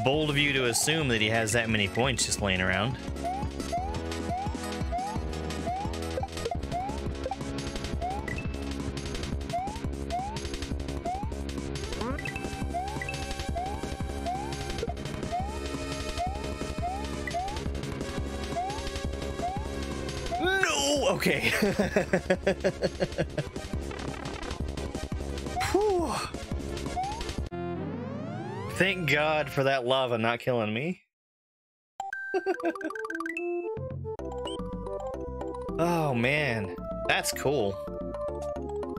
bold of you to assume that he has that many points just laying around. No! Okay. Whew. Thank God for that lava not killing me. Oh man, that's cool.